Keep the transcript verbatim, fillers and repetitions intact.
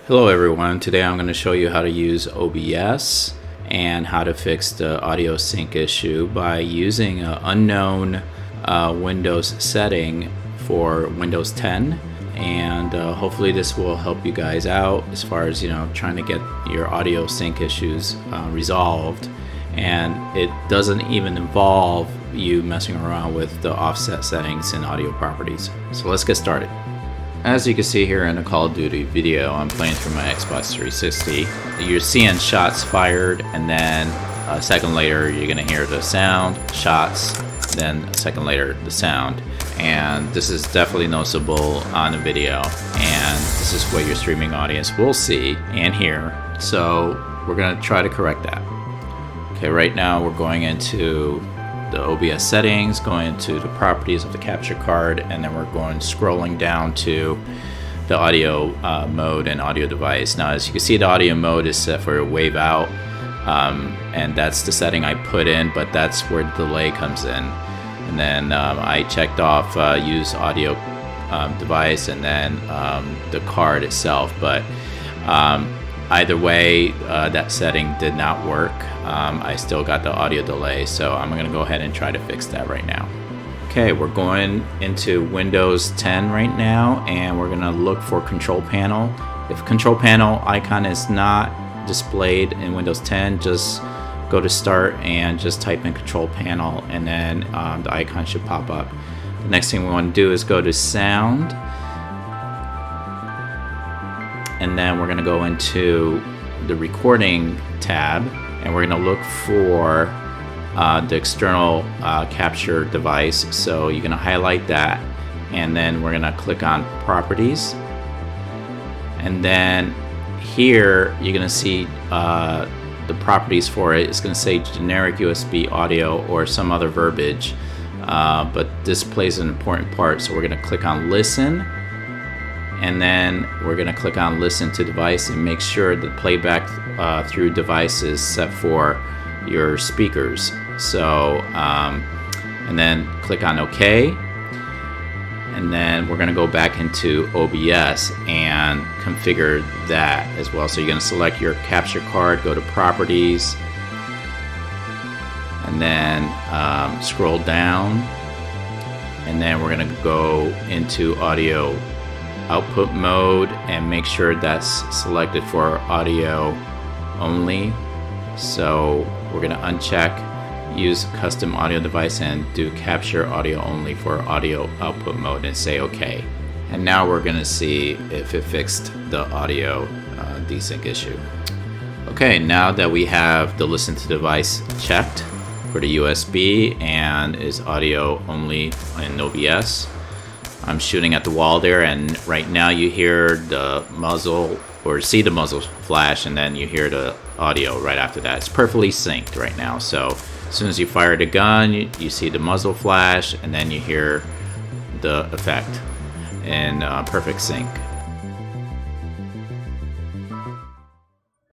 Hello everyone, today I'm going to show you how to use O B S and how to fix the audio sync issue by using an unknown uh, Windows setting for Windows ten, and uh, hopefully this will help you guys out as far as you know trying to get your audio sync issues uh, resolved. And it doesn't even involve you messing around with the offset settings and audio properties. So let's get started. As you can see here in the Call of Duty video, I'm playing through my Xbox three sixty. You're seeing shots fired, and then a second later you're gonna hear the sound, shots, then a second later the sound. And this is definitely noticeable on the video, and this is what your streaming audience will see and hear. So we're gonna try to correct that. Okay, right now we're going into the O B S settings, going to the properties of the capture card, and then we're going scrolling down to the audio uh, mode and audio device. Now, as you can see, the audio mode is set for wave out, um, and that's the setting I put in, but that's where the delay comes in. And then um, I checked off uh, use audio um, device and then um, the card itself, but um, either way, uh, that setting did not work. Um, I still got the audio delay, so I'm going to go ahead and try to fix that right now. Okay, we're going into Windows ten right now, and we're going to look for Control Panel. If Control Panel icon is not displayed in Windows ten, just go to Start and just type in Control Panel, and then um, the icon should pop up. The next thing we want to do is go to Sound, and then we're going to go into the Recording tab, and we're going to look for uh, the external uh, capture device. So you're going to highlight that, and then we're going to click on Properties, and then here you're going to see uh, the properties for it. It's going to say generic U S B audio or some other verbiage, uh, but this plays an important part. So we're going to click on Listen, and then we're going to click on Listen to Device and make sure the playback uh, through device is set for your speakers. So um, and then click on OK, and then we're going to go back into O B S and configure that as well. So you're going to select your capture card, go to Properties, and then um, scroll down, and then we're going to go into Audio Output mode and make sure that's selected for audio only. So we're going to uncheck use custom audio device and do capture audio only for audio output mode and say OK. And now we're going to see if it fixed the audio uh, desync issue. Okay, now that we have the listen to device checked for the U S B and is audio only in O B S, I'm shooting at the wall there, and right now you hear the muzzle or see the muzzle flash, and then you hear the audio right after that. It's perfectly synced right now. So as soon as you fire the gun, you, you see the muzzle flash, and then you hear the effect in uh, perfect sync.